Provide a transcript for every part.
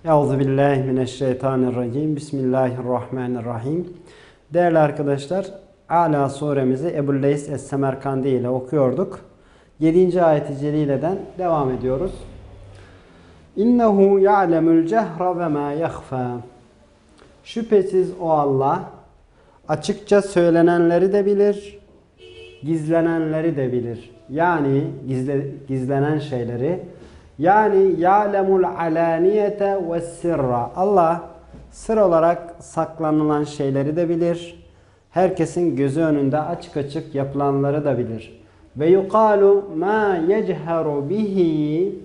Euzubillahimineşşeytanirracim. Bismillahirrahmanirrahim. Değerli arkadaşlar, Ala suremizi Ebu'l-Leys Es-Semerkandi ile okuyorduk. 7. ayet-i celileden devam ediyoruz. İnnehu ya'lemul cehra ve ma yahfa. Şüphesiz o Allah açıkça söylenenleri de bilir, gizlenenleri de bilir. Yani gizlenen şeyleri. Yani ya'lemul alaniyete ve sirra. Allah sır olarak saklanılan şeyleri de bilir. Herkesin gözü önünde açık açık yapılanları da bilir. Ve yuqalu ma yechharu bihi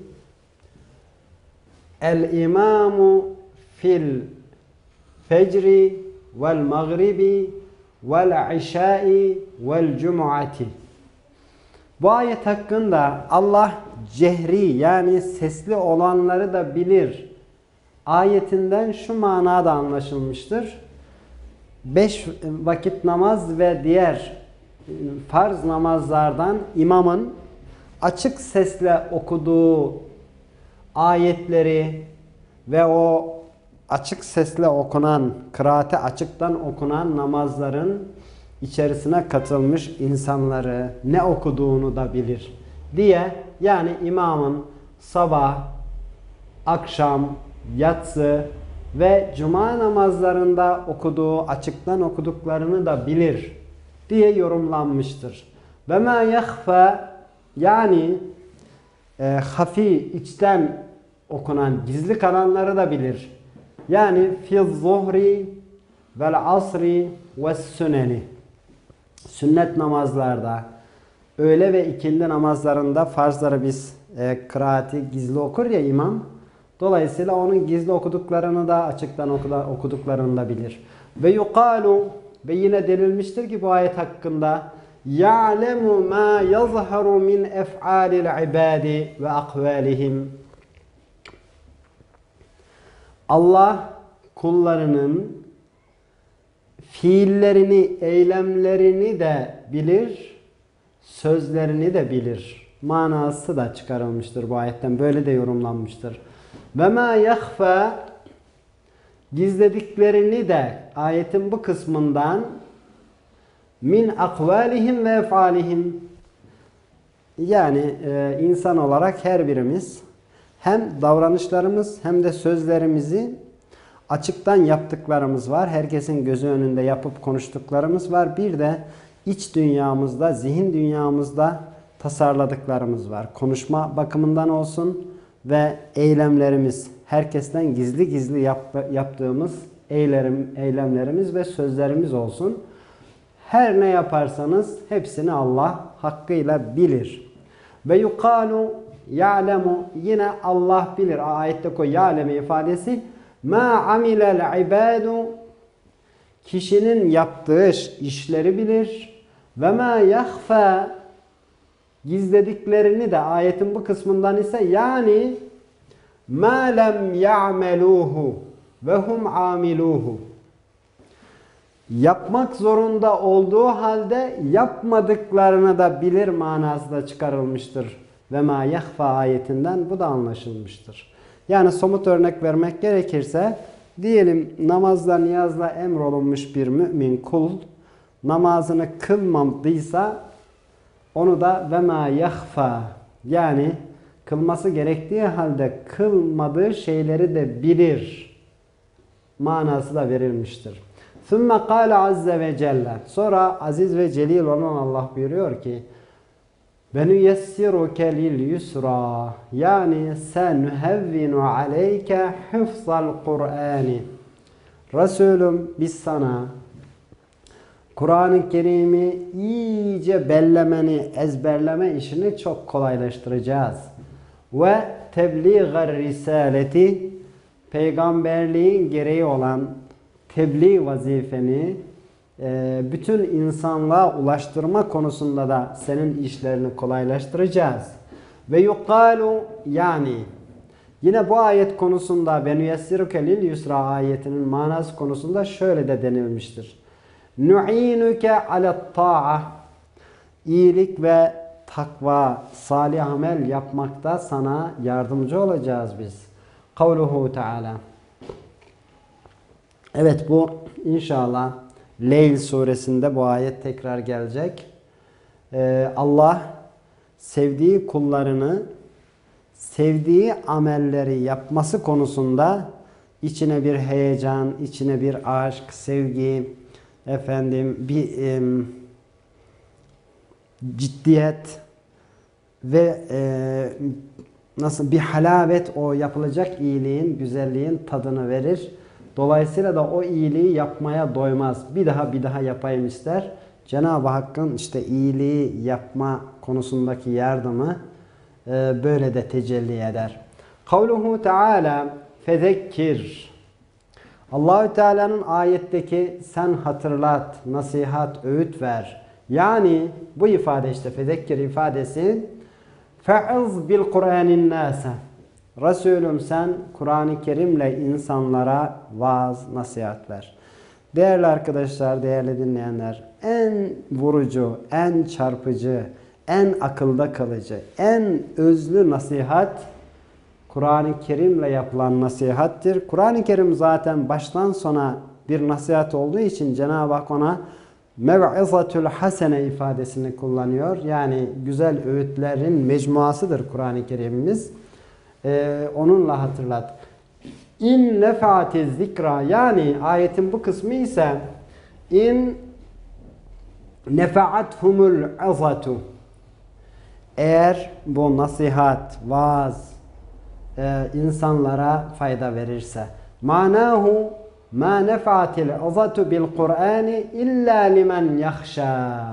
el imamu fil fecri vel mağribi vel işai vel cum'ati. Bu ayet hakkında Allah cehri yani sesli olanları da bilir ayetinden şu manada anlaşılmıştır. 5 vakit namaz ve diğer farz namazlardan imamın açık sesle okuduğu ayetleri ve o açık sesle okunan, kıraate açıktan okunan namazların içerisine katılmış insanları ne okuduğunu da bilir diye, yani imamın sabah, akşam, yatsı ve cuma namazlarında okuduğu, açıktan okuduklarını da bilir diye yorumlanmıştır. Ve ma yahfa, yani hafi, içten okunan, gizli kalanları da bilir. Yani fi'z zuhri vel asri ve süneni. Sünnet namazlarda, öğle ve ikindi namazlarında farzları biz kıraati gizli okur ya imam. Dolayısıyla onun gizli okuduklarını da açıktan okuduklarını da bilir. Ve yuqalu, ve yine denilmiştir ki bu ayet hakkında, ya'lemu ma yazharu min ef'alil ibadi ve akvalihim. Allah kullarının fiillerini, eylemlerini de bilir, sözlerini de bilir. Manası da çıkarılmıştır bu ayetten. Böyle de yorumlanmıştır. Ve ma yahfa, gizlediklerini de ayetin bu kısmından min akvalihim ve efalihim, yani insan olarak her birimiz hem davranışlarımız hem de sözlerimizi açıktan yaptıklarımız var. Herkesin gözü önünde yapıp konuştuklarımız var. Bir de iç dünyamızda, zihin dünyamızda tasarladıklarımız var. Konuşma bakımından olsun ve eylemlerimiz, herkesten gizli gizli yaptığımız eylemlerimiz ve sözlerimiz olsun. Her ne yaparsanız hepsini Allah hakkıyla bilir. Ve yuqalu ya'lemu, yine Allah bilir. Ayette koy ya'leme ifadesi. Ma amilel ibadu, kişinin yaptığı işleri bilir. Ve ma yahfa, gizlediklerini de ayetin bu kısmından ise yani ma lem ya'meluhu ve hum amiluhu, yapmak zorunda olduğu halde yapmadıklarını da bilir manası da çıkarılmıştır. Ve ma yahfa ayetinden bu da anlaşılmıştır. Yani somut örnek vermek gerekirse, diyelim namazla niyazla emrolunmuş bir mümin kul namazını kılmadıysa onu da ve ma yahfa, yani kılması gerektiği halde kılmadığı şeyleri de bilir manası da verilmiştir. ثُمَّ قَالَ عَزَّ وَجَلَّ, sonra aziz ve celil olan Allah buyuruyor ki وَنُيَسِّرُكَ لِلْيُسْرَى, yani سَنُهَوِّنُ عَلَيْكَ حِفْظَ الْقُرْآنِ. Resulüm, biz sana Kur'an-ı Kerim'i iyice bellemeni, ezberleme işini çok kolaylaştıracağız. Ve tebliğ-i risaleti, peygamberliğin gereği olan tebliğ vazifeni bütün insanlığa ulaştırma konusunda da senin işlerini kolaylaştıracağız. Ve yuqalu, yani yine bu ayet konusunda ve nuyessiruke lil yusra ayetinin manası konusunda şöyle de denilmiştir. Nu'inuke alet ta'a, iyilik ve takva, salih amel yapmakta sana yardımcı olacağız biz. Kavluhu Teala. Evet, bu inşallah Leyl suresinde bu ayet tekrar gelecek. Allah sevdiği kullarını sevdiği amelleri yapması konusunda içine bir heyecan, içine bir aşk, sevgi, bir ciddiyet ve nasıl bir halavet, o yapılacak iyiliğin, güzelliğin tadını verir. Dolayısıyla da o iyiliği yapmaya doymaz. Bir daha yapayım ister. Cenab-ı Hakk'ın işte iyiliği yapma konusundaki yardımı böyle de tecelli eder. Kavluhu Teala fezekkir. Allahü Teala'nın ayetteki sen hatırlat, nasihat, öğüt ver. Yani bu ifade, işte fezekkir ifadesi, fe'ız bil Kur'anin nase. Resulüm sen Kur'an-ı Kerim'le insanlara vaaz, nasihat ver. Değerli arkadaşlar, değerli dinleyenler, en vurucu, en çarpıcı, en akılda kalıcı, en özlü nasihat Kur'an-ı Kerim'le yapılan nasihattir. Kur'an-ı Kerim zaten baştan sona bir nasihat olduğu için Cenab-ı Hak ona mev'izatul hasene ifadesini kullanıyor. Yani güzel öğütlerin mecmuasıdır Kur'an-ı Kerim'imiz. Onunla hatırlat. İn nefati zikra, yani ayetin bu kısmı ise in nefa'athumul azatu, eğer bu nasihat, vaaz insanlara fayda verirse. Manahu ma nefa'atil azatu bil Kur'ani illa limen yakhşa.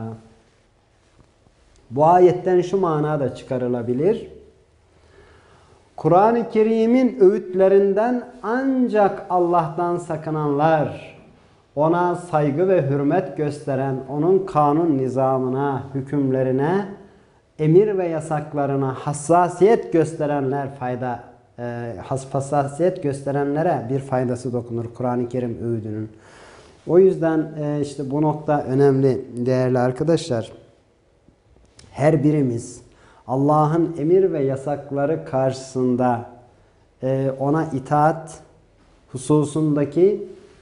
Bu ayetten şu mana da çıkarılabilir. Kur'an-ı Kerim'in öğütlerinden ancak Allah'tan sakınanlar, ona saygı ve hürmet gösteren, onun kanun nizamına, hükümlerine, emir ve yasaklarına hassasiyet gösterenler hassasiyet gösterenlere bir faydası dokunur Kur'an-ı Kerim öğüdünün. O yüzden işte bu nokta önemli değerli arkadaşlar. Her birimiz Allah'ın emir ve yasakları karşısında ona itaat hususundaki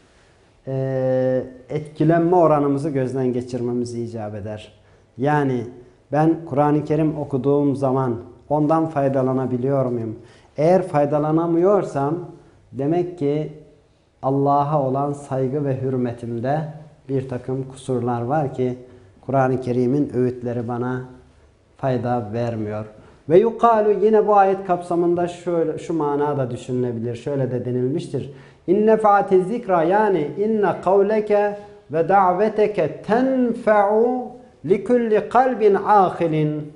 etkilenme oranımızı gözden geçirmemiz icap eder. Yani ben Kur'an-ı Kerim okuduğum zaman ondan faydalanabiliyor muyum? Eğer faydalanamıyorsam demek ki Allah'a olan saygı ve hürmetimde bir takım kusurlar var ki Kur'an-ı Kerim'in öğütleri bana fayda vermiyor. Ve yukalu, yine bu ayet kapsamında şöyle, şu mana da düşünülebilir. Şöyle de denilmiştir. İnne fa'ati zikra, yani inne kavleke ve da'veteke tenfe'u likulli kalbin ahilin.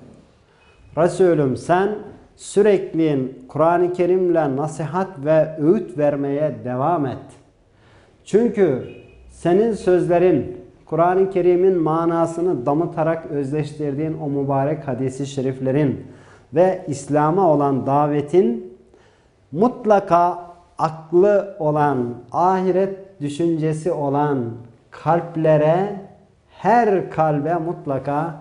Resulüm sen sürekli Kur'an-ı Kerim'le nasihat ve öğüt vermeye devam et. Çünkü senin sözlerin, Kur'an-ı Kerim'in manasını damıtarak özleştirdiğin o mübarek hadisi şeriflerin ve İslam'a olan davetin mutlaka aklı olan, ahiret düşüncesi olan kalplere, her kalbe mutlaka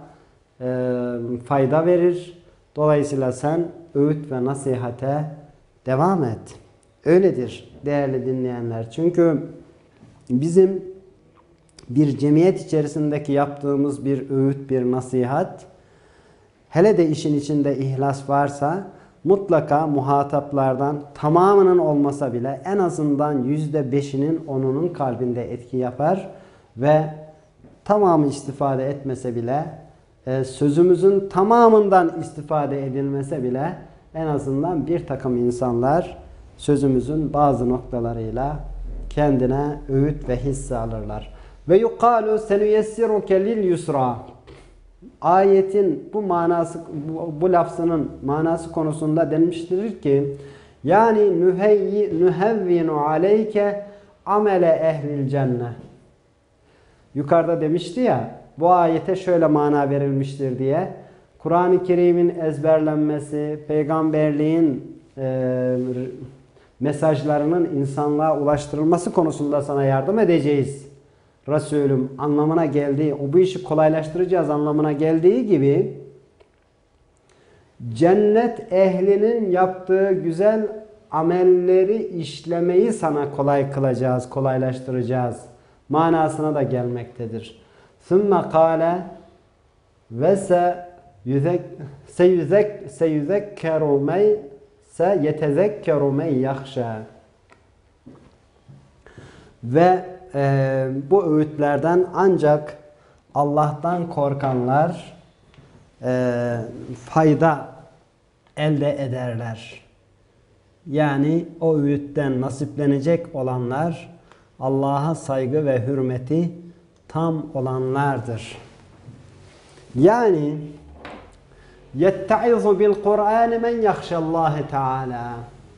fayda verir. Dolayısıyla sen öğüt ve nasihate devam et. Öyledir değerli dinleyenler. Çünkü bizim bir cemiyet içerisindeki yaptığımız bir öğüt, bir nasihat, hele de işin içinde ihlas varsa mutlaka muhataplardan tamamının olmasa bile en azından %5'inin, 10'unun kalbinde etki yapar ve tamamı istifade etmese bile sözümüzün tamamından istifade edilmese bile en azından bir takım insanlar sözümüzün bazı noktalarıyla kendine öğüt ve hisse alırlar. Ve yukalu senuyessiruke lil yusra. Ayetin bu manası, bu lafzının manası konusunda denmiştir ki, yani nühevvinu aleyke amele ehlil cennet. Yukarıda demişti ya, bu ayete şöyle mana verilmiştir diye. Kur'an-ı Kerim'in ezberlenmesi, peygamberliğin mesajlarının insanlığa ulaştırılması konusunda sana yardım edeceğiz Resulüm anlamına geldiği, o bu işi kolaylaştıracağız anlamına geldiği gibi cennet ehlinin yaptığı güzel amelleri işlemeyi sana kolay kılacağız, kolaylaştıracağız manasına da gelmektedir. ثُمَّ قَالَ ve yetezekkeru men yahşa. Ve bu öğütlerden ancak Allah'tan korkanlar fayda elde ederler. Yani o öğütten nasiplenecek olanlar Allah'a saygı ve hürmeti tam olanlardır. Yani yettaizu bil Kur'an men yahşallahi Teala.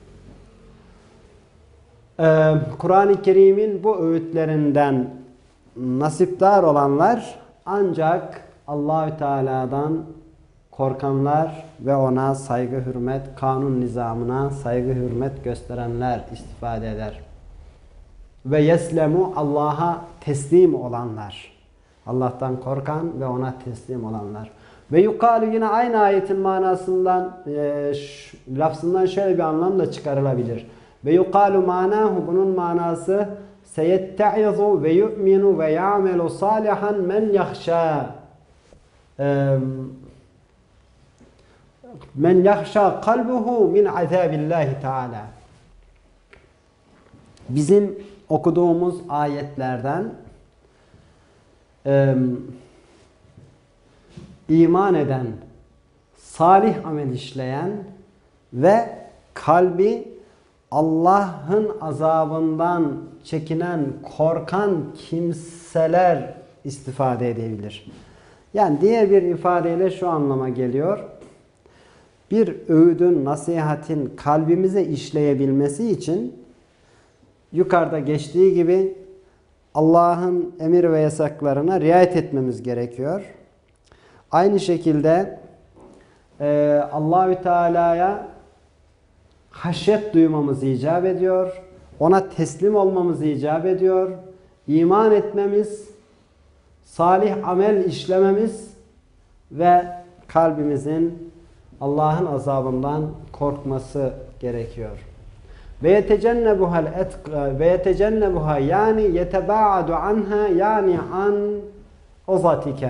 Kur'an-ı Kerim'in bu öğütlerinden nasipdar olanlar ancak Allahü Teala'dan korkanlar ve ona saygı hürmet, kanun nizamına saygı hürmet gösterenler istifade eder. Ve yeslemu, Allah'a teslim olanlar. Allah'tan korkan ve ona teslim olanlar. Ve yukalu, yine aynı ayetin manasından, lafzından şöyle bir anlam da çıkarılabilir. Ve yukalu manahu, bunun manası seyette'izu ve yu'minu ve ya'melu salihan men yahşa. Men yahşa kalbuhu min azabillahi Teala. Bizim okuduğumuz ayetlerden iman eden, salih amel işleyen ve kalbi Allah'ın azabından çekinen, korkan kimseler istifade edebilir. Yani diğer bir ifadeyle şu anlama geliyor. Bir öğüdün, nasihatin kalbimize işleyebilmesi için yukarıda geçtiği gibi Allah'ın emir ve yasaklarına riayet etmemiz gerekiyor. Aynı şekilde Allahü Teala'ya haşyet duymamız icap ediyor. Ona teslim olmamız icap ediyor. İman etmemiz, salih amel işlememiz ve kalbimizin Allah'ın azabından korkması gerekiyor. Ve yetecennebuha yani yetebaadu anha yani an uzatike.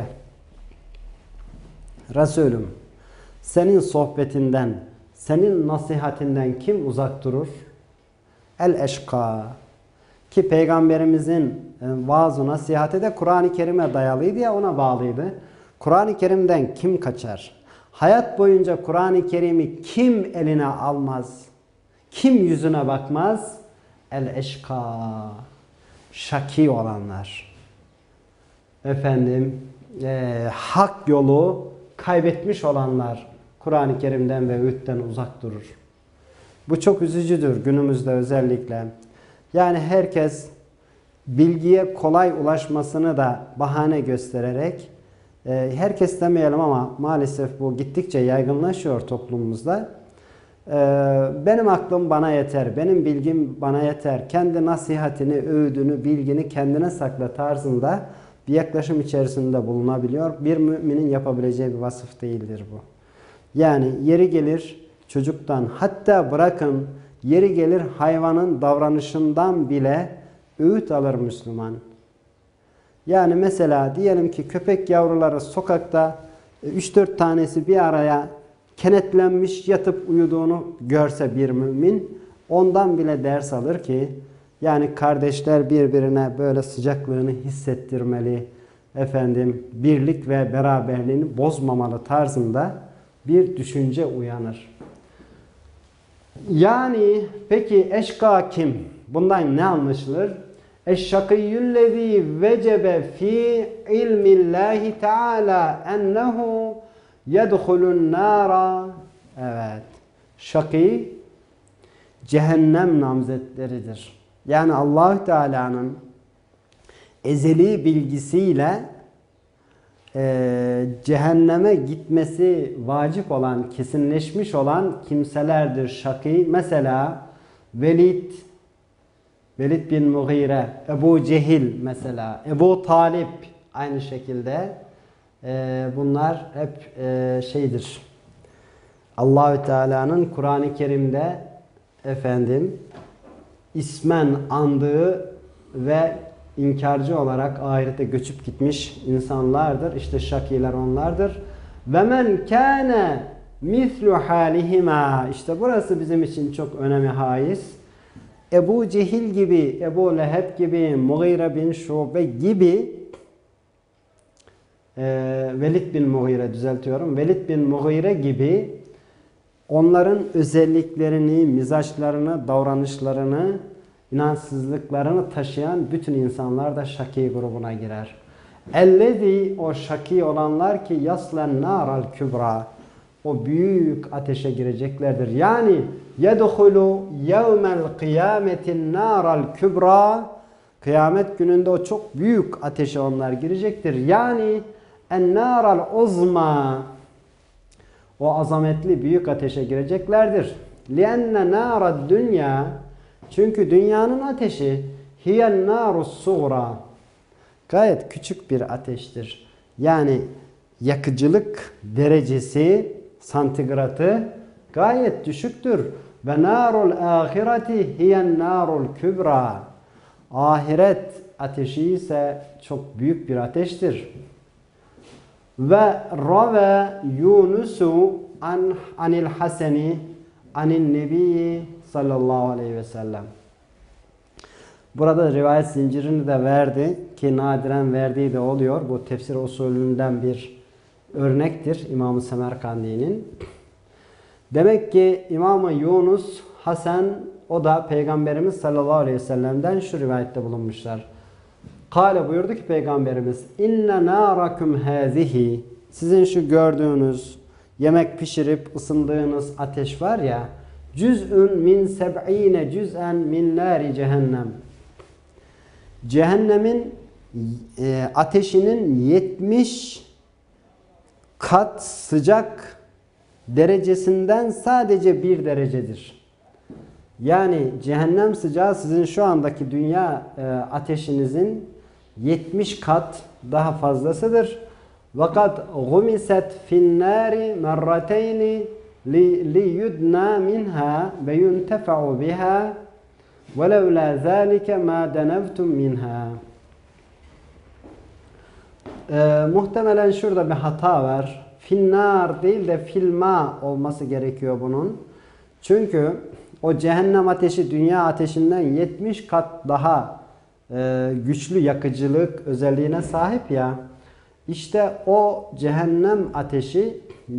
Resulüm, senin sohbetinden, senin nasihatinden kim uzak durur? El eşka. Ki Peygamberimizin vaaz-ı nasihati de Kur'an-ı Kerim'e dayalıydı ya, ona bağlıydı. Kur'an-ı Kerim'den kim kaçar? Hayat boyunca Kur'an-ı Kerim'i kim eline almaz? Kim yüzüne bakmaz? El eşka. Şaki olanlar. Efendim, hak yolu kaybetmiş olanlar Kur'an-ı Kerim'den ve öğütten uzak durur. Bu çok üzücüdür günümüzde özellikle. Yani herkes bilgiye kolay ulaşmasını da bahane göstererek, herkes demeyelim ama maalesef bu gittikçe yaygınlaşıyor toplumumuzda. Benim aklım bana yeter, benim bilgim bana yeter, kendi nasihatini, öğüdünü, bilgini kendine sakla tarzında bir yaklaşım içerisinde bulunabiliyor. Bir müminin yapabileceği bir vasıf değildir bu. Yani yeri gelir çocuktan, hatta bırakın yeri gelir hayvanın davranışından bile öğüt alır Müslüman. Yani mesela diyelim ki köpek yavruları sokakta 3-4 tanesi bir araya kenetlenmiş yatıp uyuduğunu görse bir mümin, ondan bile ders alır ki yani kardeşler birbirine böyle sıcaklığını hissettirmeli, efendim birlik ve beraberliğini bozmamalı tarzında bir düşünce uyanır. Yani peki eşka kim? Bundan ne anlaşılır? Eşşakiyyüllezî vecebe fî ilmillâhi teâlâ ennehu yedhulun nâra. Evet. Şakî cehennem namzetleridir. Yani Allah Teala'nın ezeli bilgisiyle cehenneme gitmesi vacip olan, kesinleşmiş olan kimselerdir şakî. Mesela Velid bin Mughire, Ebu Cehil mesela, Ebu Talip aynı şekilde bunlar hep şeydir. Allahü Teala'nın Kur'an-ı Kerim'de efendim ismen andığı ve inkarcı olarak ahirete göçüp gitmiş insanlardır. İşte şakiler onlardır. Ve men kâne mislu halihima. İşte burası bizim için çok önemli haiz. Ebu Cehil gibi, Ebu Leheb gibi, Mughire bin Şube gibi, Velid bin Mughire düzeltiyorum. Velid bin Mughire gibi onların özelliklerini, mizaçlarını, davranışlarını, inançsızlıklarını taşıyan bütün insanlar da şaki grubuna girer. Ellezî, o şaki olanlar ki yaslen nâral kübra, o büyük ateşe gireceklerdir. Yani yedhulu yevmel kıyametin nâral kübra, kıyamet gününde o çok büyük ateşe onlar girecektir. Yani en nâral uzma, o azametli büyük ateşe gireceklerdir. Lienne nârad dünya, çünkü dünyanın ateşi hiyen nârus suğra, gayet küçük bir ateştir. Yani yakıcılık derecesi, santigratı gayet düşüktür. Ve nârul âhireti hiyen nârul kübra, ahiret ateşi ise çok büyük bir ateştir. Ve rave Yunusu anil Haseni anin Nebi sallallahu aleyhi ve sellem. Burada rivayet zincirini de verdi ki nadiren verdiği de oluyor. Bu tefsir usulünden bir örnektir İmam-ı Semerkandi'nin. Demek ki İmam-ı Yunus Hasan, o da Peygamberimiz sallallahu aleyhi ve sellem'den şu rivayette bulunmuşlar. Kale, buyurdu ki Peygamberimiz, inne nârakum hâzihi, sizin şu gördüğünüz yemek pişirip ısındığınız ateş var ya, cüz'ün min seb'ine cüz'en min nâri cehennem. Cehennemin ateşinin 70 kat sıcak derecesinden sadece 1 derecedir. Yani cehennem sıcağı sizin şu andaki dünya ateşinizin 70 kat daha fazlasıdır. Vakat gumiset fin nari merrateyni li yudna minha ve yuntefa'u biha ve levla zâlike ma denevtum minha. Muhtemelen şurada bir hata var. Finnar değil de filma olması gerekiyor bunun. Çünkü o cehennem ateşi dünya ateşinden 70 kat daha güçlü yakıcılık özelliğine sahip ya. İşte o cehennem ateşi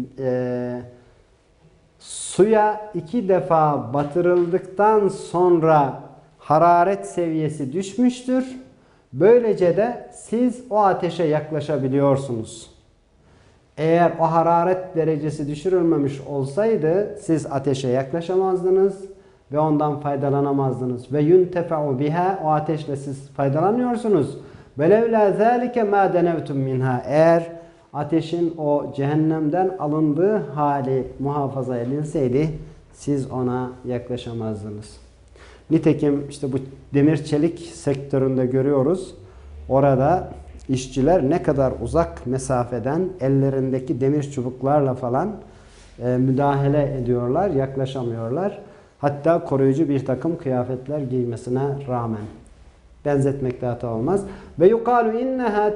suya 2 defa batırıldıktan sonra hararet seviyesi düşmüştür. Böylece de siz o ateşe yaklaşabiliyorsunuz. Eğer o hararet derecesi düşürülmemiş olsaydı siz ateşe yaklaşamazdınız ve ondan faydalanamazdınız. Ve yuntefa'u biha, o ateşle siz faydalanıyorsunuz. Ve levla zâlike mâ denevtum minha, eğer ateşin o cehennemden alındığı hali muhafaza edilseydi siz ona yaklaşamazdınız. Nitekim işte bu demir çelik sektöründe görüyoruz. Orada işçiler ne kadar uzak mesafeden ellerindeki demir çubuklarla falan müdahale ediyorlar, yaklaşamıyorlar. Hatta koruyucu bir takım kıyafetler giymesine rağmen. Benzetmekte hata olmaz. Ve yukalu inneha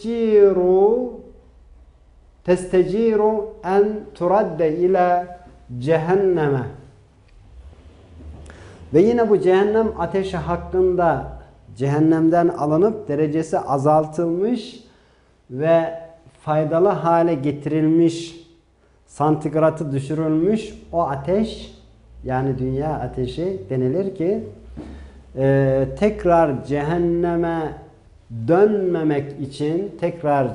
testeciru en turadde ila cehenneme. Ve yine bu cehennem ateşi hakkında cehennemden alınıp derecesi azaltılmış ve faydalı hale getirilmiş, santigratı düşürülmüş o ateş, yani dünya ateşi denilir ki tekrar cehenneme dönmemek için, tekrar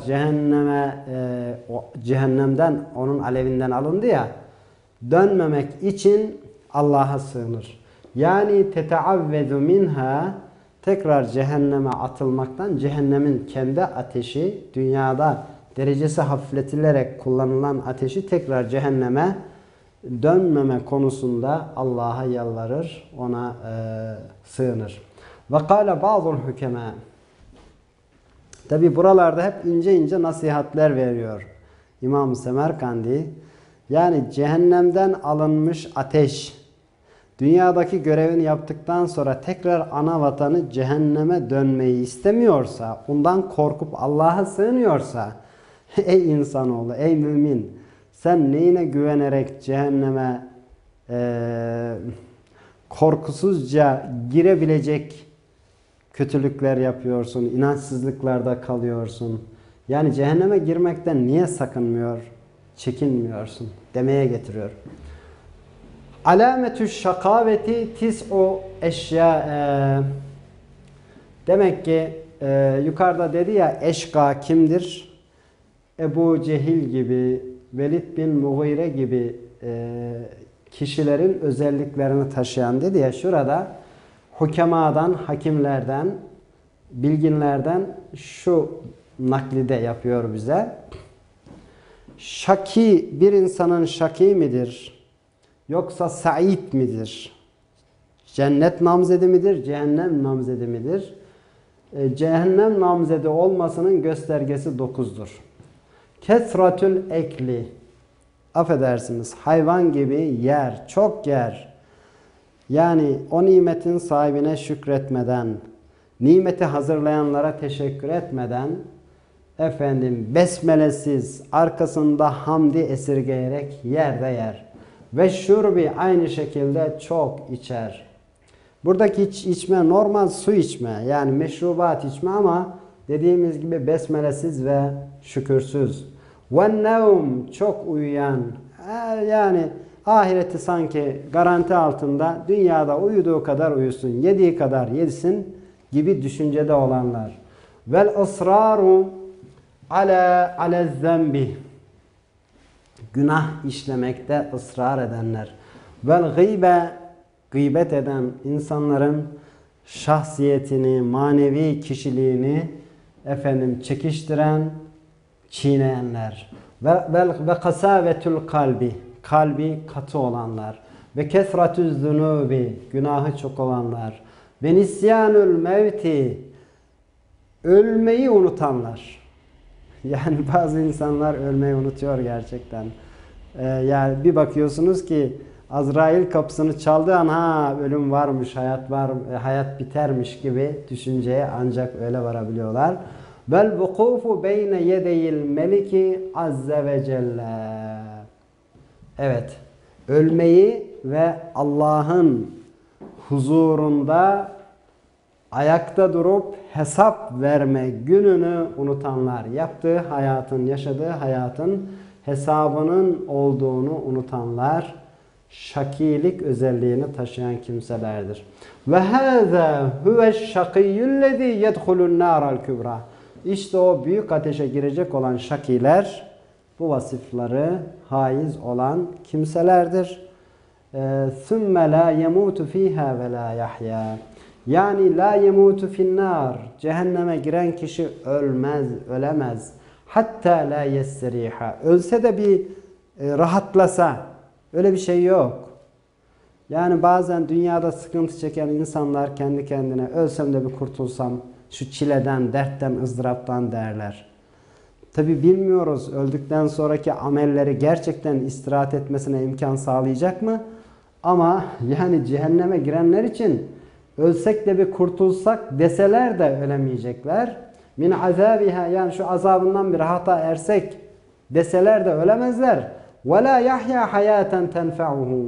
o cehennemden, onun alevinden alındı ya, dönmemek için Allah'a sığınır. Yani teteavvezu minha, tekrar cehenneme atılmaktan, cehennemin kendi ateşi, dünyada derecesi hafifletilerek kullanılan ateşi tekrar cehenneme dönmeme konusunda Allah'a yalvarır, ona sığınır. Ve kâle ba'dul hükemâ. Tabi buralarda hep ince ince nasihatler veriyor İmam-ı Semerkandi. Yani cehennemden alınmış ateş dünyadaki görevini yaptıktan sonra tekrar ana vatanı cehenneme dönmeyi istemiyorsa, ondan korkup Allah'a sığınıyorsa, ey insanoğlu, ey mümin, sen neyine güvenerek cehenneme korkusuzca girebilecek kötülükler yapıyorsun, inançsızlıklarda kalıyorsun? Yani cehenneme girmekten niye sakınmıyor, çekinmiyorsun demeye getiriyor. Alametü şakaveti tis'u eşya. Demek ki yukarıda dedi ya, eşka kimdir? Ebu Cehil gibi, Velid bin Mughire gibi kişilerin özelliklerini taşıyan dedi ya, şurada hukemadan, hakimlerden, bilginlerden şu naklide yapıyor bize. Şaki, bir insanın şaki midir? Yoksa sa'id midir? Cennet namzedi midir? Cehennem namzedi midir? Cehennem namzedi olmasının göstergesi 9'dur. Kesratül ekli. Affedersiniz, hayvan gibi yer, çok yer. Yani o nimetin sahibine şükretmeden, nimeti hazırlayanlara teşekkür etmeden, besmelesiz, arkasında hamdi esirgeyerek yerde yer. Ve şurbi, aynı şekilde çok içer. Buradaki içme normal su içme, yani meşrubat içme, ama dediğimiz gibi besmelesiz ve şükürsüz. Ve nevm, çok uyuyan, yani ahireti sanki garanti altında, dünyada uyuduğu kadar uyusun, yediği kadar yesin gibi düşüncede olanlar. Vel ısraru ala zembi, günah işlemekte ısrar edenler. Vel gıybe, gıybet eden, insanların şahsiyetini, manevi kişiliğini çekiştiren, çiğneyenler. Ve kasavetül kalbi, kalbi katı olanlar. Ve kesratüz zunubi, günahı çok olanlar. Ve nisyanül mevti, ölmeyi unutanlar. Yani bazı insanlar ölmeyi unutuyor gerçekten. Yani bir bakıyorsunuz ki Azrail kapısını çaldığı an ölüm varmış, hayat var, hayat bitermiş gibi düşünceye ancak öyle varabiliyorlar. Vel vukufu beyne yedeyil meliki azze ve celle. Evet, ölmeyi ve Allah'ın huzurunda ayakta durup hesap verme gününü unutanlar, yaptığı hayatın, yaşadığı hayatın hesabının olduğunu unutanlar, şakilik özelliğini taşıyan kimselerdir. Ve hâzâ huveşşakîyyüllezî yedhulun nâral kübrâ. İşte o büyük ateşe girecek olan şakiler, bu vasıfları haiz olan kimselerdir. ثُمَّ لَا يَمُوتُ ف۪يهَا وَلَا يَحْيَا. Yani la yemutu finnar, cehenneme giren kişi ölmez, ölemez. Hatta la yesseriha, ölse de bir rahatlasa, öyle bir şey yok. Yani bazen dünyada sıkıntı çeken insanlar kendi kendine, ölsem de bir kurtulsam şu çileden, dertten, ızdıraptan derler. Tabi bilmiyoruz, öldükten sonraki amelleri gerçekten istirahat etmesine imkan sağlayacak mı? Ama yani cehenneme girenler için ölsek de bir kurtulsak deseler de ölemeyecekler. Min azabiha, yani şu azabından bir rahata ersek deseler de ölemezler. Ve la yahya hayaten tenfa'uhu.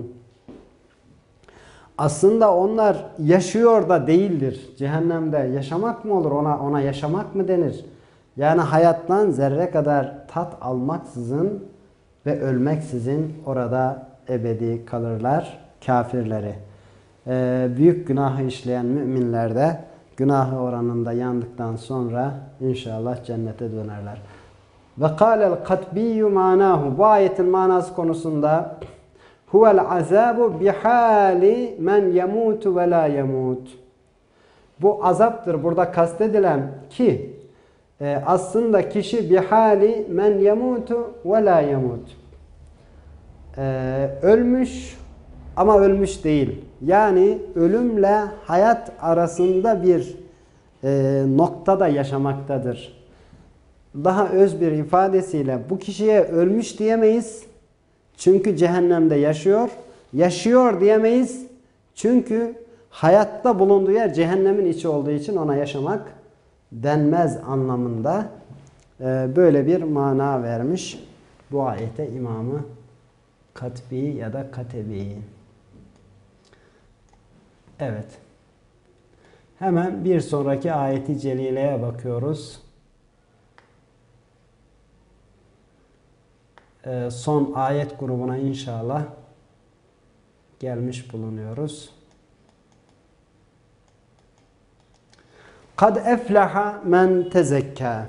Aslında onlar yaşıyor da değildir. Cehennemde yaşamak mı olur? Ona yaşamak mı denir? Yani hayattan zerre kadar tat almaksızın ve ölmeksizin orada ebedi kalırlar kafirleri. Büyük günahı işleyen müminler de günahı oranında yandıktan sonra inşallah cennete dönerler. Ve kâlel katbiyyü manahu, bu ayetin manası konusunda huvel azabu bihali men yemutu ve la yemut. Bu azaptır burada kastedilen ki aslında kişi bihali men yemutu ve la yemut. Ölmüş ama ölmüş değil. Yani ölümle hayat arasında bir noktada yaşamaktadır. Daha öz bir ifadesiyle bu kişiye ölmüş diyemeyiz. Çünkü cehennemde yaşıyor. Yaşıyor diyemeyiz. Çünkü hayatta bulunduğu yer cehennemin içi olduğu için ona yaşamak denmez anlamında böyle bir mana vermiş bu ayete İmam-ı Katbi ya da Katebi. Evet. Hemen bir sonraki ayeti celileye bakıyoruz. Son ayet grubuna inşallah gelmiş bulunuyoruz. Kad eflaha men tezekka.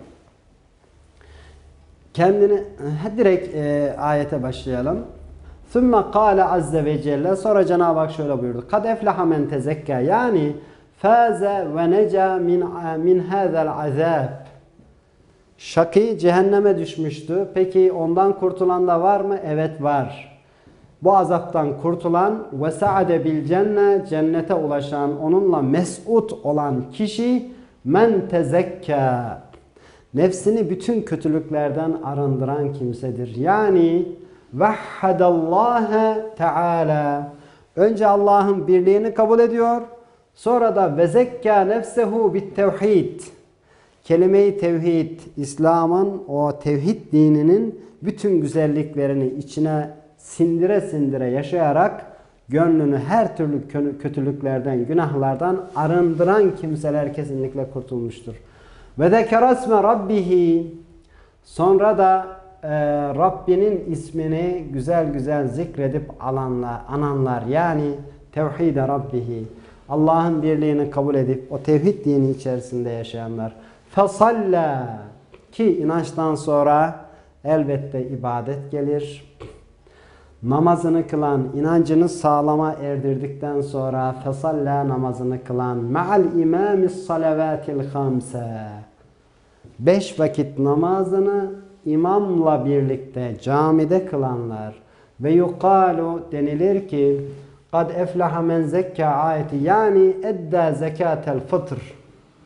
Kendini direkt ayete başlayalım. Sümme kâle azze ve celle. Sonra Cenab-ı Hak şöyle buyurdu. Kad eflaha men tezekka. Yani fâze ve neca min hâzel azâb. Şakî cehenneme düşmüştü. Peki ondan kurtulan da var mı? Evet var. Bu azaptan kurtulan ve sa'ade bil cenne, cennete ulaşan, onunla mes'ud olan kişi men tezekka. Nefsini bütün kötülüklerden arındıran kimsedir. Yani vahhadallâhe teâlâ. Önce Allah'ın birliğini kabul ediyor. Sonra da vezekka nefsehu bit tevhid. Kelime-i tevhid, İslam'ın o tevhid dininin bütün güzelliklerini içine sindire sindire yaşayarak gönlünü her türlü kötülüklerden, günahlardan arındıran kimseler kesinlikle kurtulmuştur. Ve zekere isme rabbihi. Sonra da Rabbinin ismini güzel güzel zikredip ananlar yani tevhid-i rabbihi. Allah'ın birliğini kabul edip o tevhid dini içerisinde yaşayanlar. Fesalla ki inançtan sonra elbette ibadet gelir. Namazını kılan, inancını sağlama erdirdikten sonra fesalla namazını kılan ma'al imamis salavatil hamse. 5 vakit namazını imamla birlikte camide kılanlar ve yukalu denilir ki kad eflaha men zekka ayeti yani edda zekatel fıtr.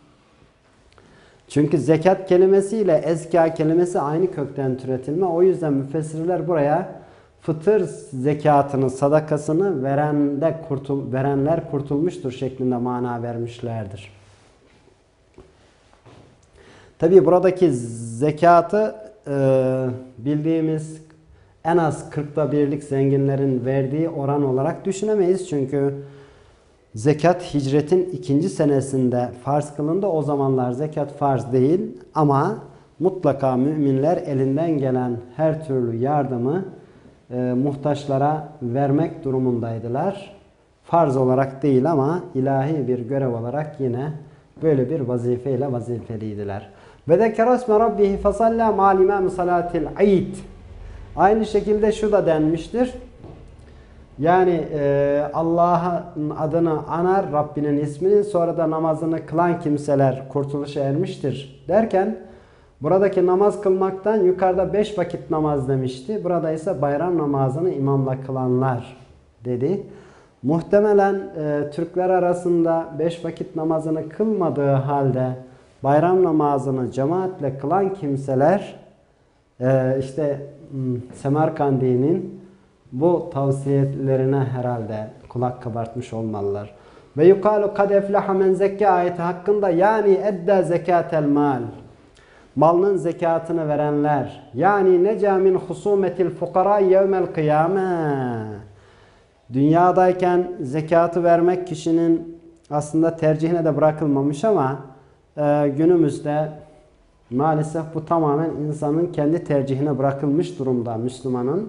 Çünkü zekat kelimesiyle ezka kelimesi aynı kökten türetilme. O yüzden müfessirler buraya fıtır zekatını, sadakasını verenler kurtulmuştur şeklinde mana vermişlerdir. Tabi buradaki zekatı bildiğimiz en az 40'ta birlik zenginlerin verdiği oran olarak düşünemeyiz. Çünkü zekat hicretin 2. senesinde farz kılındı. O zamanlar zekat farz değil ama mutlaka müminler elinden gelen her türlü yardımı muhtaçlara vermek durumundaydılar. Farz olarak değil ama ilahi bir görev olarak yine böyle bir vazifeyle vazifeliydiler. Ve zekere isme rabbihi fesalla ma'al imam salatil eid. Aynı şekilde şu da denmiştir. Yani Allah'ın adını anar, Rabbinin ismini, sonra da namazını kılan kimseler kurtuluşa ermiştir derken buradaki namaz kılmaktan yukarıda 5 vakit namaz demişti. Burada ise bayram namazını imamla kılanlar dedi. Muhtemelen Türkler arasında 5 vakit namazını kılmadığı halde bayram namazını cemaatle kılan kimseler işte Semerkandi'nin bu tavsiyelerine herhalde kulak kabartmış olmalılar. Ve yukalu kad eflaha men zekka ayeti hakkında yani edda zekatel mal. Malının zekatını verenler. Yani neca min husumetil fukara yevmel kıyame. Dünyadayken zekatı vermek kişinin aslında tercihine de bırakılmamış ama günümüzde maalesef bu tamamen insanın kendi tercihine bırakılmış durumda Müslümanın.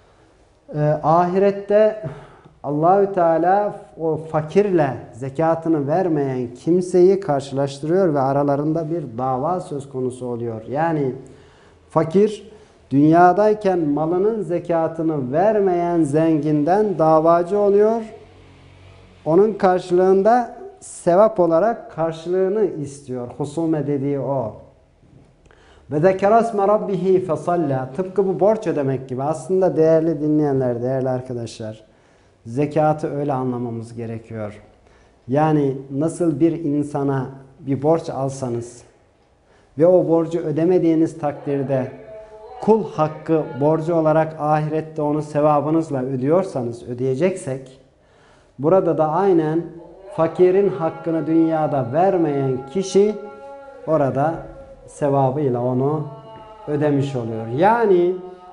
Ahirette Allahü Teala o fakirle zekatını vermeyen kimseyi karşılaştırıyor ve aralarında bir dava söz konusu oluyor. Yani fakir dünyadayken malının zekatını vermeyen zenginden davacı oluyor. Onun karşılığında sevap olarak karşılığını istiyor. Husume dediği o. Ve zekere isme rabbihi fesalla. Tıpkı bu borç ödemek gibi. Aslında değerli dinleyenler, değerli arkadaşlar, zekatı öyle anlamamız gerekiyor. Yani nasıl bir insana bir borç alsanız ve o borcu ödemediğiniz takdirde kul hakkı borcu olarak ahirette onu sevabınızla ödüyorsanız, ödeyeceksek, Burada da aynen fakirin hakkını dünyada vermeyen kişi orada sevabıyla onu ödemiş oluyor. Yani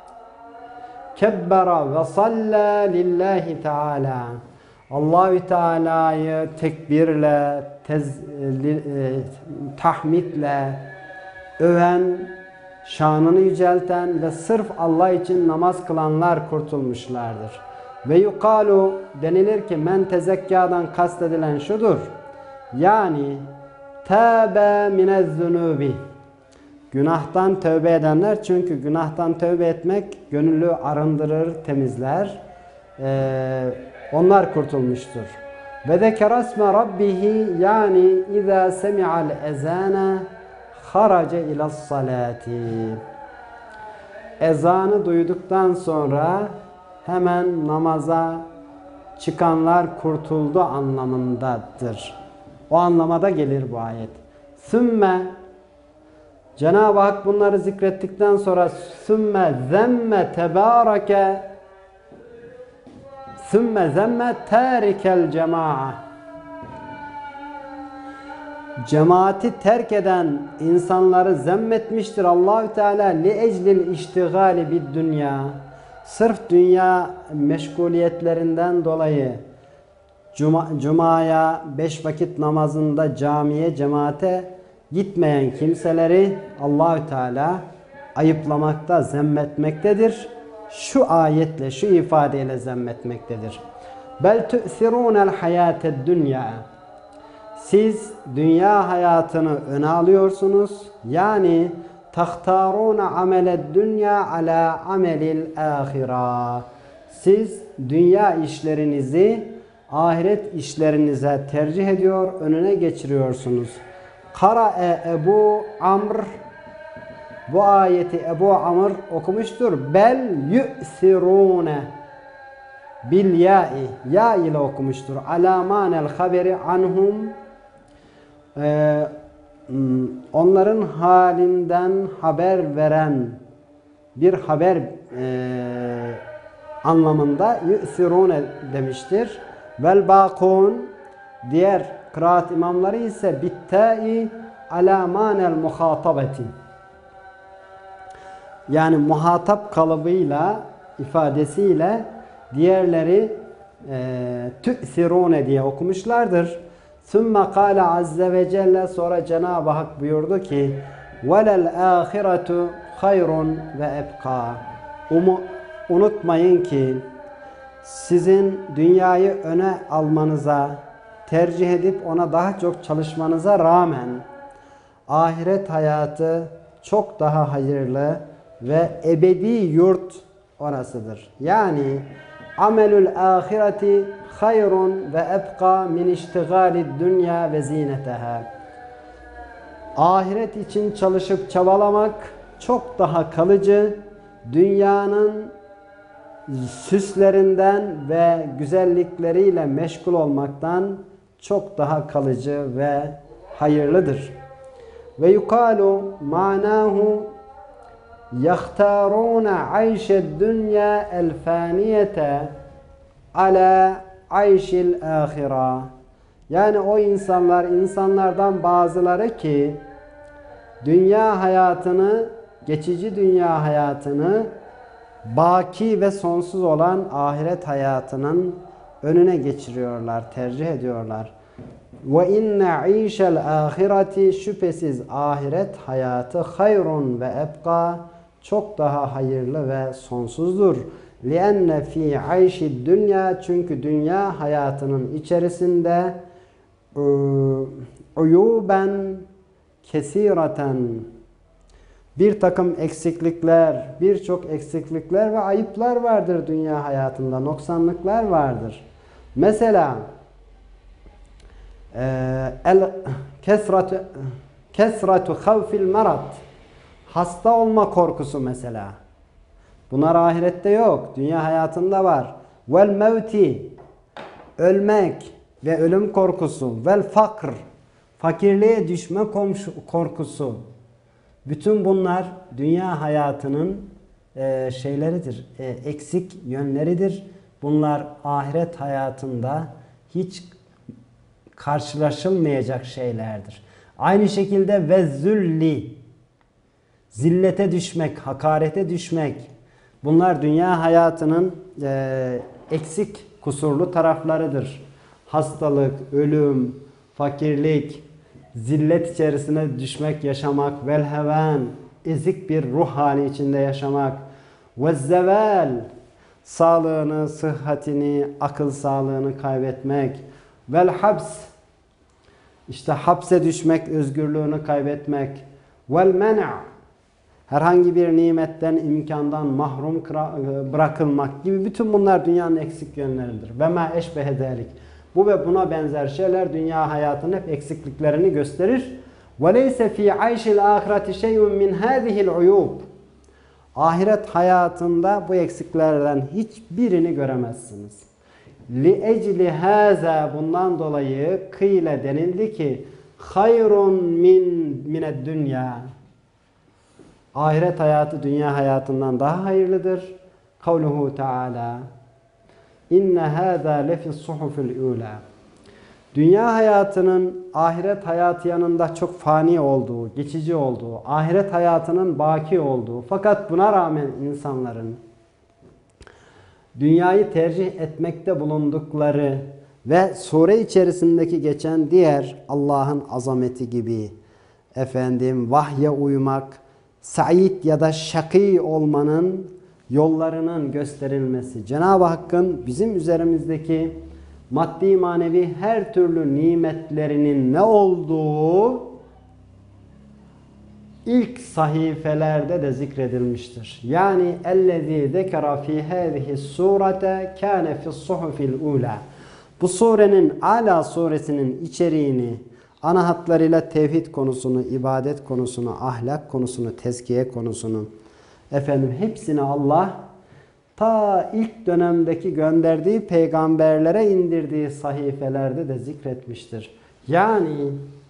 kebbera ve salla lillahi teala. Allahü Teala'yı tekbirle, tahmidle öven, şanını yücelten ve sırf Allah için namaz kılanlar kurtulmuşlardır. Ve yukalu denilir ki men tezekkadan kastedilen şudur. Yani tâbe minez-zunubi. Günahtan tövbe edenler, çünkü günahtan tövbe etmek gönüllü arındırır, temizler. Onlar kurtulmuştur. Ve zekere isme rabbihi, yani izâ semi'al ezâne harace ilas salati. Ezanı duyduktan sonra hemen namaza çıkanlar kurtuldu anlamındadır. O anlamada gelir bu ayet. Sümme, Cenab-ı Hak bunları zikrettikten sonra sümme zemme tebâreke sümme zemme târikel cema'a. Cemaati terk eden insanları zemmetmiştir Allahü Teala li eclil iştigali bid dünya. Sırf dünya meşguliyetlerinden dolayı Cuma'ya 5 vakit namazında camiye, cemaate gitmeyen kimseleri Allahü Teala ayıplamakta, zemmetmektedir. Şu ayetle, şu ifadeyle zemmetmektedir. Bel tu'sirûnel hayâted dünya. Siz dünya hayatını öne alıyorsunuz. Yani tahtarûne ameled dünya ala amelil âhira. Siz dünya işlerinizi ahiret işlerinize tercih ediyor, önüne geçiriyorsunuz. Kara'e Ebu Amr, bu ayeti Ebu Amr okumuştur. Bel yu'sirûne bil ya'i, ya ile okumuştur. Alamanel haberi anhum, onların halinden haber veren bir haber anlamında yu'sirûne demiştir. Vel bâkûn, diğer kıraat imamları ise bittâ'i alâ mânel muhatabeti. Yani muhatap kalıbıyla, ifadesiyle diğerleri tü'sirûne diye okumuşlardır. Sümme kâle azze ve celle, sonra Cenab-ı Hak buyurdu ki velel âhiretu hayrun ve ebkâ. Unutmayın ki sizin dünyayı öne almanıza, tercih edip ona daha çok çalışmanıza rağmen ahiret hayatı çok daha hayırlı ve ebedi yurt orasıdır. Yani amelül ahireti hayrun ve ebqa min iştigalid dünya ve zineteha. Ahiret için çalışıp çabalamak çok daha kalıcı, dünyanın süslerinden ve güzellikleriyle meşgul olmaktan çok daha kalıcı ve hayırlıdır. Ve yukalu manahu yahtaruna ayşed dünya el faniyete ala ayşil ahira. Yani o insanlardan bazıları ki dünya hayatını, geçici dünya hayatını baki ve sonsuz olan ahiret hayatının önüne geçiriyorlar, tercih ediyorlar. Ve inne işel ahireti, şüphesiz ahiret hayatı hayrun ve ebqa, çok daha hayırlı ve sonsuzdur. Lienne fi ayşid dünya, çünkü dünya hayatının içerisinde uyuben kesireten, bir takım eksiklikler, birçok eksiklikler ve ayıplar vardır dünya hayatında, noksanlıklar vardır. Mesela kesratu havfil marad, hasta olma korkusu mesela. Bunlar ahirette yok, dünya hayatında var. Vel mevti, ölmek ve ölüm korkusu. Vel fakr, fakirliğe düşme korkusu. Bütün bunlar dünya hayatının şeyleridir, eksik yönleridir. Bunlar ahiret hayatında hiç karşılaşılmayacak şeylerdir. Aynı şekilde ve zülli, zillete düşmek, hakarete düşmek, bunlar dünya hayatının eksik, kusurlu taraflarıdır. Hastalık, ölüm, fakirlik, zillet içerisine düşmek, yaşamak, velheven, ezik bir ruh hali içinde yaşamak, ve zeval, sağlığını, sıhhatini, akıl sağlığını kaybetmek, vel habs, işte hapse düşmek, özgürlüğünü kaybetmek, vel men', herhangi bir nimetten, imkandan mahrum bırakılmak gibi bütün bunlar dünyanın eksik yönleridir. Ve ma eşbehe delik. Bu ve buna benzer şeyler dünya hayatının hep eksikliklerini gösterir. Ve leyse fi ayşil ahireti şey'un min hâzihil uyub. Ahiret hayatında bu eksiklerden hiçbirini göremezsiniz. Li ecli hâzâ, bundan dolayı kıyle denildi ki hayrun mined dünya. Ahiret hayatı dünya hayatından daha hayırlıdır. Kavluhu Teala İnne hâzâ lefis suhufil ûlâ. Dünya hayatının ahiret hayatı yanında çok fani olduğu, geçici olduğu, ahiret hayatının baki olduğu, fakat buna rağmen insanların dünyayı tercih etmekte bulundukları ve sure içerisindeki geçen diğer Allah'ın azameti gibi, vahye uymak, sa'id ya da şakî olmanın yollarının gösterilmesi, Cenab-ı Hakk'ın bizim üzerimizdeki maddi manevi her türlü nimetlerinin ne olduğu ilk sahifelerde de zikredilmiştir. Yani ellezî zekera fî hâzihi surete kâne fi's-suhufil ûlâ. Bu surenin, Ala suresinin içeriğini, ana hatlarıyla tevhid konusunu, ibadet konusunu, ahlak konusunu, tezkiye konusunu, hepsini Allah ta ilk dönemdeki gönderdiği peygamberlere indirdiği sahifelerde de zikretmiştir. Yani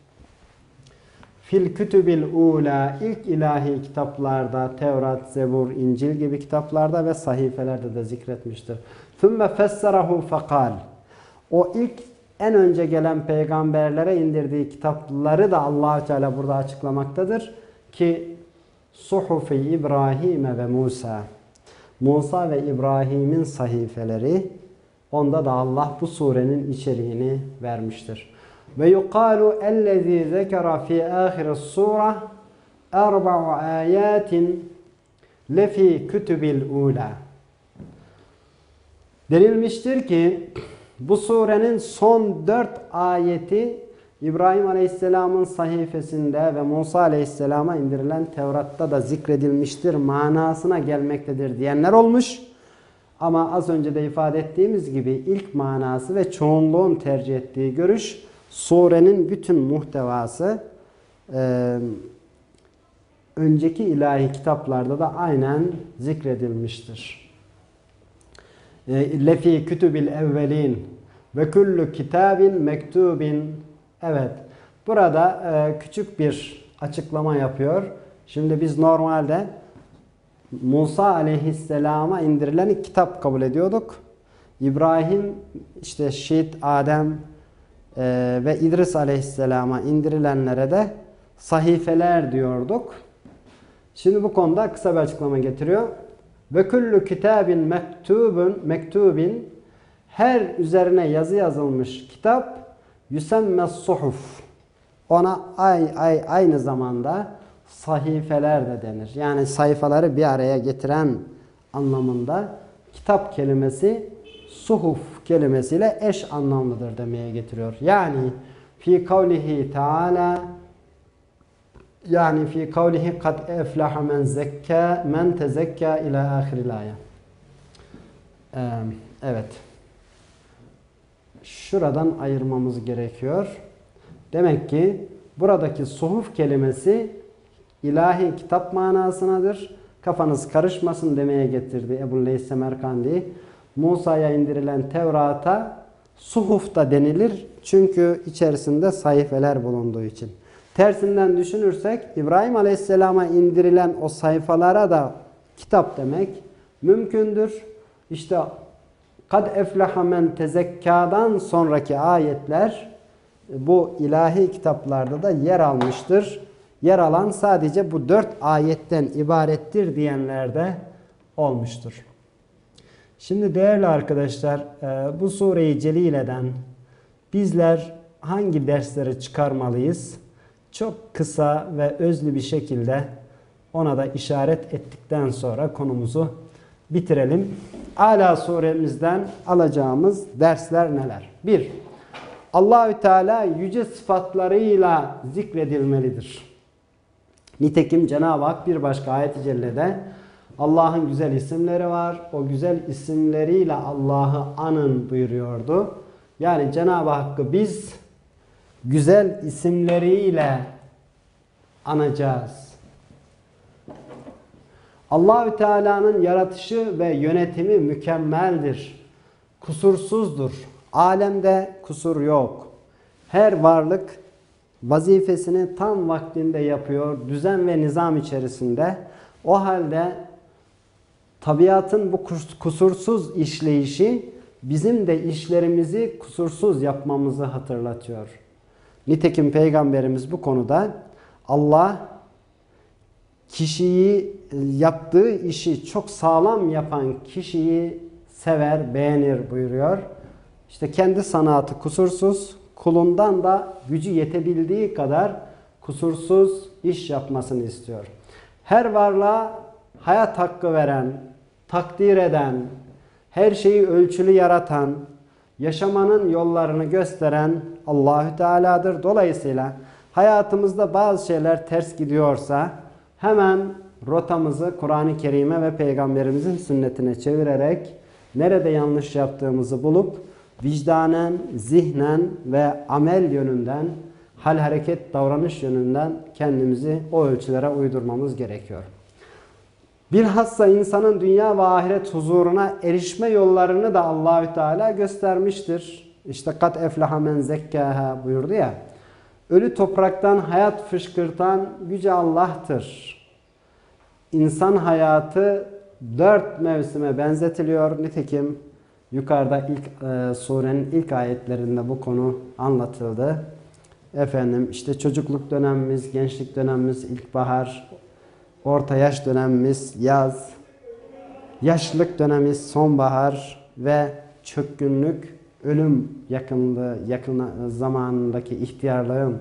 fil kütübil ula, ilk ilahi kitaplarda, Tevrat, Zebur, İncil gibi kitaplarda ve sahifelerde de zikretmiştir. Thumma fessarahu fekal. O ilk en önce gelen peygamberlere indirdiği kitapları da Allah Teala burada açıklamaktadır ki Suhuf-i İbrahim ve Musa. Musa ve İbrahim'in sahifeleri, onda da Allah bu surenin içeriğini vermiştir. Ve yuqalu ellezî zekera fî âhiris sûre erba'u âyâtin lefî kütübil ûlâ. Denilmiştir ki bu surenin son 4 ayeti İbrahim Aleyhisselam'ın sayfasında ve Musa Aleyhisselam'a indirilen Tevrat'ta da zikredilmiştir, manasına gelmektedir diyenler olmuş. Ama az önce de ifade ettiğimiz gibi ilk manası ve çoğunluğun tercih ettiği görüş, surenin bütün muhtevası önceki ilahi kitaplarda da aynen zikredilmiştir. Lefi kütübil evvelin ve kullu kitabin mektubin. Evet, burada küçük bir açıklama yapıyor. Şimdi biz normalde Musa Aleyhisselam'a indirilen kitap kabul ediyorduk. İbrahim, işte Şit, Adem ve İdris Aleyhisselam'a indirilenlere de sahifeler diyorduk. Şimdi bu konuda kısa bir açıklama getiriyor. Ve kullu kitabin mektubin, her üzerine yazı yazılmış kitap yüsemme suhuf. Ona aynı zamanda sahifeler de denir. Yani sayfaları bir araya getiren anlamında kitap kelimesi suhuf kelimesiyle eş anlamlıdır demeye getiriyor. Yani fi kavlihi Teala, yani fi kavlihi kad eflaha men tezekka ila ahiril ayet. Evet. Şuradan ayırmamız gerekiyor. Demek ki buradaki suhuf kelimesi ilahi kitap manasınadır. Kafanız karışmasın demeye getirdi Ebu'l-Leys Semerkandi. Musa'ya indirilen Tevrat'a suhuf da denilir. Çünkü içerisinde sayfeler bulunduğu için. Tersinden düşünürsek İbrahim Aleyhisselam'a indirilen o sayfalara da kitap demek mümkündür. İşte Kad eflaha men tezekkâ'dan sonraki ayetler bu ilahi kitaplarda da yer almıştır. Yer alan sadece bu 4 ayetten ibarettir diyenler de olmuştur. Şimdi değerli arkadaşlar, bu Sure-i Celile'den bizler hangi dersleri çıkarmalıyız? Çok kısa ve özlü bir şekilde ona da işaret ettikten sonra konumuzu bitirelim. Ala suremizden alacağımız dersler neler? 1. Allahü Teala yüce sıfatlarıyla zikredilmelidir. Nitekim Cenab-ı Hak bir başka ayet-i cellede Allah'ın güzel isimleri var. O güzel isimleriyle Allah'ı anın buyuruyordu. Yani Cenab-ı Hakk'ı biz güzel isimleriyle anacağız. Allahü Teala'nın yaratışı ve yönetimi mükemmeldir. Kusursuzdur. Alemde kusur yok. Her varlık vazifesini tam vaktinde yapıyor. Düzen ve nizam içerisinde. O halde tabiatın bu kusursuz işleyişi bizim de işlerimizi kusursuz yapmamızı hatırlatıyor. Nitekim Peygamberimiz bu konuda Allah kişiyi yaptığı işi çok sağlam yapan kişiyi sever, beğenir buyuruyor. İşte kendi sanatı kusursuz, kulundan da gücü yetebildiği kadar kusursuz iş yapmasını istiyor. Her varlığa hayat hakkı veren, takdir eden, her şeyi ölçülü yaratan, yaşamanın yollarını gösteren Allahü Teala'dır. Dolayısıyla hayatımızda bazı şeyler ters gidiyorsa hemen rotamızı Kur'an-ı Kerim'e ve Peygamberimizin sünnetine çevirerek nerede yanlış yaptığımızı bulup vicdanen, zihnen ve amel yönünden, hal hareket, davranış yönünden kendimizi o ölçülere uydurmamız gerekiyor. Bilhassa insanın dünya ve ahiret huzuruna erişme yollarını da Allahü Teala göstermiştir. İşte kat eflaha men zekkâhâ buyurdu ya. Ölü topraktan hayat fışkırtan yüce Allah'tır. İnsan hayatı 4 mevsime benzetiliyor. Nitekim yukarıda surenin ilk ayetlerinde bu konu anlatıldı. Efendim işte çocukluk dönemimiz, gençlik dönemimiz, ilkbahar, orta yaş dönemimiz yaz, yaşlılık dönemimiz sonbahar ve çökkünlük, ölüm yakın zamanındaki ihtiyarlığın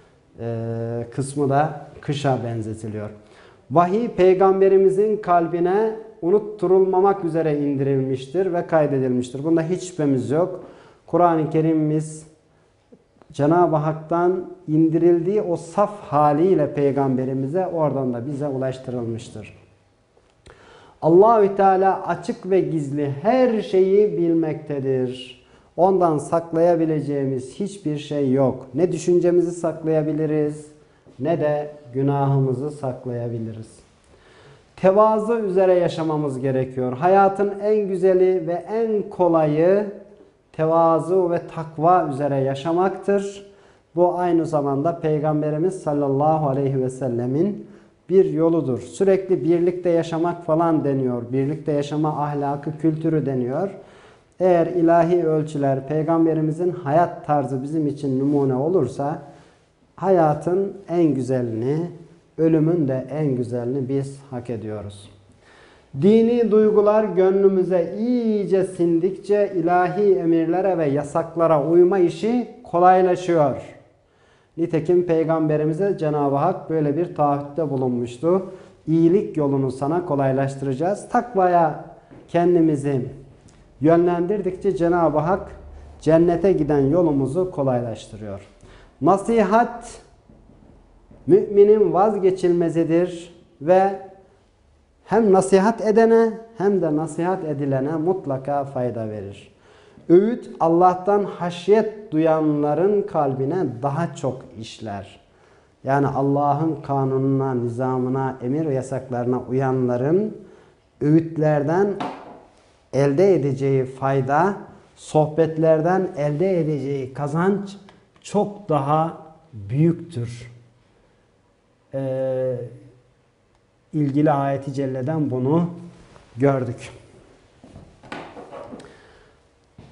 kısmı da kışa benzetiliyor. Vahiy peygamberimizin kalbine unutturulmamak üzere indirilmiştir ve kaydedilmiştir. Bunda hiç şüphemiz yok. Kur'an-ı Kerim'imiz Cenab-ı Hak'tan indirildiği o saf haliyle peygamberimize oradan da bize ulaştırılmıştır. Allahü Teala açık ve gizli her şeyi bilmektedir. Ondan saklayabileceğimiz hiçbir şey yok. Ne düşüncemizi saklayabiliriz ne de günahımızı saklayabiliriz. Tevazu üzere yaşamamız gerekiyor. Hayatın en güzeli ve en kolayı tevazu ve takva üzere yaşamaktır. Bu aynı zamanda Peygamberimiz sallallahu aleyhi ve sellemin bir yoludur. Sürekli birlikte yaşamak falan deniyor. Birlikte yaşama ahlakı, kültürü deniyor. Eğer ilahi ölçüler, Peygamberimizin hayat tarzı bizim için numune olursa hayatın en güzelini, ölümün de en güzelini biz hak ediyoruz. Dini duygular gönlümüze iyice sindikçe ilahi emirlere ve yasaklara uyma işi kolaylaşıyor. Nitekim Peygamberimize Cenab-ı Hak böyle bir taahhütte bulunmuştu. İyilik yolunu sana kolaylaştıracağız. Takvaya kendimizi yönlendirdikçe Cenab-ı Hak cennete giden yolumuzu kolaylaştırıyor. Nasihat müminin vazgeçilmezidir ve hem nasihat edene hem de nasihat edilene mutlaka fayda verir. Öğüt Allah'tan haşyet duyanların kalbine daha çok işler. Yani Allah'ın kanununa, nizamına, emir ve yasaklarına uyanların öğütlerden elde edeceği fayda, sohbetlerden elde edeceği kazanç çok daha büyüktür. İlgili ayet-i celleden bunu gördük.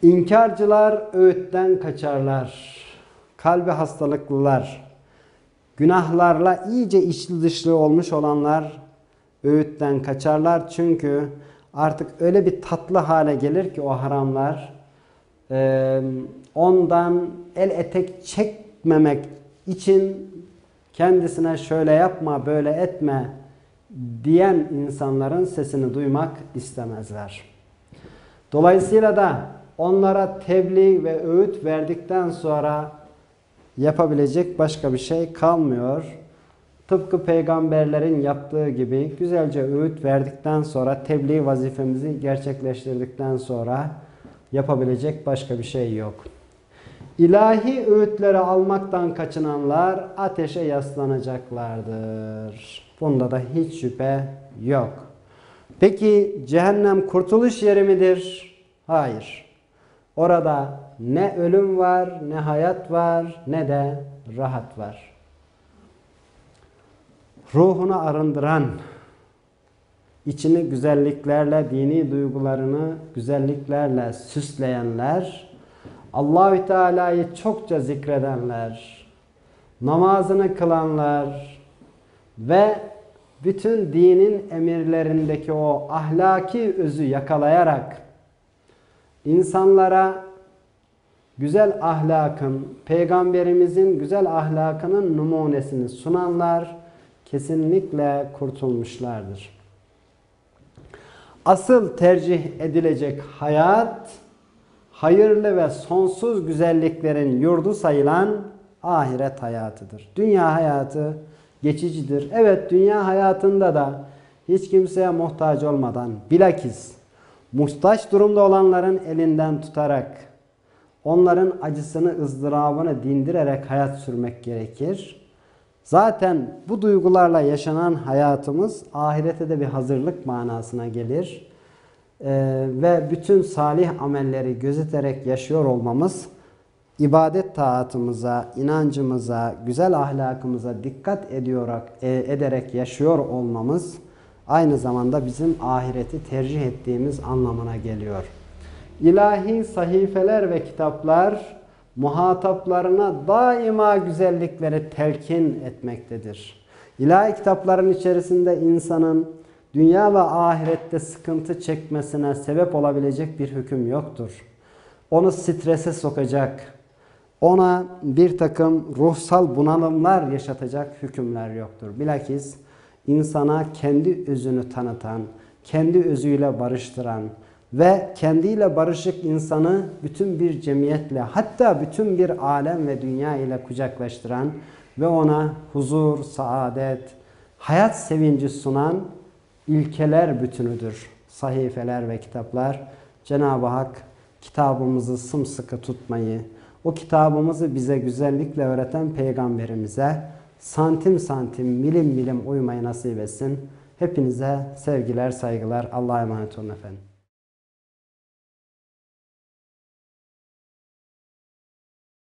İnkarcılar öğütten kaçarlar. Kalbi hastalıklılar, günahlarla iyice içli dışlı olmuş olanlar öğütten kaçarlar. Çünkü artık öyle bir tatlı hale gelir ki o haramlar, ondan el etek çekmemek için kendisine şöyle yapma, böyle etme diyen insanların sesini duymak istemezler. Dolayısıyla da onlara tebliğ ve öğüt verdikten sonra yapabilecek başka bir şey kalmıyor. Tıpkı peygamberlerin yaptığı gibi güzelce öğüt verdikten sonra, tebliğ vazifemizi gerçekleştirdikten sonra yapabilecek başka bir şey yok. İlahi öğütleri almaktan kaçınanlar ateşe yaslanacaklardır. Bunda da hiç şüphe yok. Peki cehennem kurtuluş yeri midir? Hayır. Orada ne ölüm var, ne hayat var, ne de rahat var. Ruhunu arındıran, içini güzelliklerle, dini duygularını güzelliklerle süsleyenler, Allahü Teala'yı çokça zikredenler, namazını kılanlar ve bütün dinin emirlerindeki o ahlaki özü yakalayarak insanlara güzel ahlakın, peygamberimizin güzel ahlakının numunesini sunanlar kesinlikle kurtulmuşlardır. Asıl tercih edilecek hayat, hayırlı ve sonsuz güzelliklerin yurdu sayılan ahiret hayatıdır. Dünya hayatı geçicidir. Evet, dünya hayatında da hiç kimseye muhtaç olmadan, bilakis muhtaç durumda olanların elinden tutarak, onların acısını, ızdırabını dindirerek hayat sürmek gerekir. Zaten bu duygularla yaşanan hayatımız ahirete de bir hazırlık manasına gelir. Ve bütün salih amelleri gözeterek yaşıyor olmamız, ibadet taatımıza, inancımıza, güzel ahlakımıza dikkat ederek yaşıyor olmamız aynı zamanda bizim ahireti tercih ettiğimiz anlamına geliyor. İlahi sahifeler ve kitaplar muhataplarına daima güzellikleri telkin etmektedir. İlahi kitapların içerisinde insanın dünya ve ahirette sıkıntı çekmesine sebep olabilecek bir hüküm yoktur. Onu strese sokacak, ona bir takım ruhsal bunalımlar yaşatacak hükümler yoktur. Bilakis insana kendi özünü tanıtan, kendi özüyle barıştıran ve kendiyle barışık insanı bütün bir cemiyetle, hatta bütün bir alem ve dünya ile kucaklaştıran ve ona huzur, saadet, hayat sevinci sunan ilkeler bütünüdür sahifeler ve kitaplar. Cenab-ı Hak kitabımızı sımsıkı tutmayı, o kitabımızı bize güzellikle öğreten peygamberimize santim santim, milim milim uymayı nasip etsin. Hepinize sevgiler, saygılar. Allah'a emanet olun efendim.